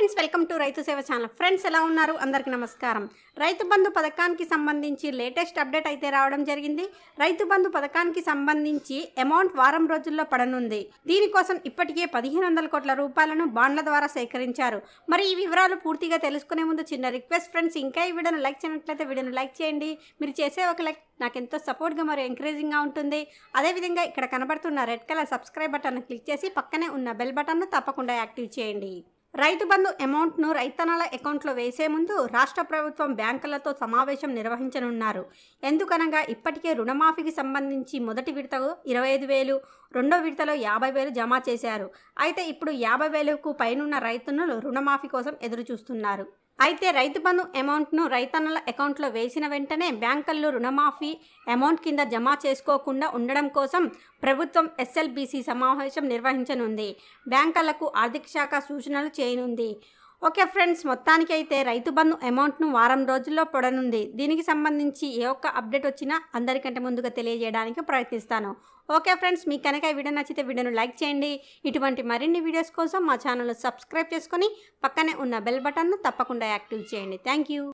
Friends, welcome to రైతు సేవ channel. Friends, ఎలా ఉన్నారు? అందరికీ నమస్కారం. రైతు బంధు పథకానికి సంబంధించి లేటెస్ట్ అప్డేట్ అయితే రావడం జరిగింది. రైతు బంధు పథకానికి సంబంధించి అమౌంట్ వారం రోజుల్లో పడనుంది. దీనికోసం ఇప్పటికే 1500 కోట్ల రూపాయలను బాండ్ల ద్వారా సేకరించారు. మరి ఈ వివరాలు పూర్తిగా తెలుసుకునే ముందు చిన్న రిక్వెస్ట్ ఫ్రెండ్స్, ఇంకా ఈ వీడియోను లైక్ చేయనట్లయితే వీడియోను లైక్ చేయండి. మీరు చేసే ఒక లైక్ నాకు ఎంతో సపోర్ట్గా మరియు ఎంకరేజింగ్గా ఉంటుంది. అదేవిధంగా ఇక్కడ కనబడుతున్న రెడ్ కలర్ సబ్స్క్రైబ్ బటన్ను క్లిక్ చేసి పక్కనే ఉన్న బెల్ బటన్ను తప్పకుండా యాక్టివ్ చేయండి. రైతు బంధు అమౌంట్ను రైతన్నల అకౌంట్లో వేసే ముందు రాష్ట్ర ప్రభుత్వం బ్యాంకులతో సమావేశం నిర్వహించనున్నారు. ఎందుకనగా ఇప్పటికే రుణమాఫీకి సంబంధించి మొదటి విడతకు 25,000, రెండో విడతలో 50,000 జమ చేశారు. అయితే ఇప్పుడు 50,000కు పైనున్న రైతన్నులు రుణమాఫీ కోసం ఎదురు చూస్తున్నారు. అయితే రైతు బంధు అమౌంట్ను రైతన్నల అకౌంట్లో వేసిన వెంటనే బ్యాంకుల్లో రుణమాఫీ అమౌంట్ కింద జమ చేసుకోకుండా ఉండడం కోసం ప్రభుత్వం ఎస్ఎల్బీసీ సమావేశం నిర్వహించనుంది. బ్యాంకులకు ఆర్థిక శాఖ సూచనలు చేయనుంది. ఓకే ఫ్రెండ్స్, మొత్తానికి అయితే రైతు బంధు అమౌంట్ను వారం రోజుల్లో పడనుంది. దీనికి సంబంధించి ఏ ఒక్క అప్డేట్ వచ్చినా అందరికంటే ముందుగా తెలియజేయడానికి ప్రయత్నిస్తాను. ఓకే ఫ్రెండ్స్, మీకు కనుక ఈ వీడియో నచ్చితే వీడియోను లైక్ చేయండి. ఇటువంటి మరిన్ని వీడియోస్ కోసం మా ఛానల్ సబ్స్క్రైబ్ చేసుకొని పక్కనే ఉన్న బెల్ బటన్ను తప్పకుండా యాక్టివ్ చేయండి. Thank you.